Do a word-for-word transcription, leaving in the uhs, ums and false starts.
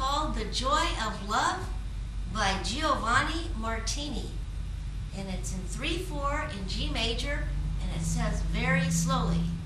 called The Joy of Love by Giovanni Martini. And it's in three four in G major, and it says very slowly.